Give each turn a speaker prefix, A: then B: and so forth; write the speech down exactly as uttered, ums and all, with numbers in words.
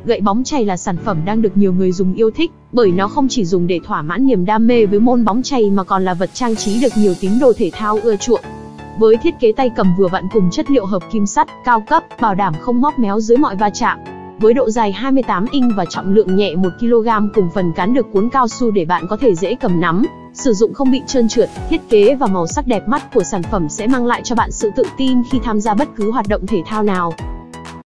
A: Gậy bóng chày là sản phẩm đang được nhiều người dùng yêu thích, bởi nó không chỉ dùng để thỏa mãn niềm đam mê với môn bóng chày mà còn là vật trang trí được nhiều tín đồ thể thao ưa chuộng. Với thiết kế tay cầm vừa vặn cùng chất liệu hợp kim sắt, cao cấp, bảo đảm không móp méo dưới mọi va chạm. Với độ dài hai mươi tám inch và trọng lượng nhẹ một ki lô gam cùng phần cán được cuốn cao su để bạn có thể dễ cầm nắm, sử dụng không bị trơn trượt, thiết kế và màu sắc đẹp mắt của sản phẩm sẽ mang lại cho bạn sự tự tin khi tham gia bất cứ hoạt động thể thao nào.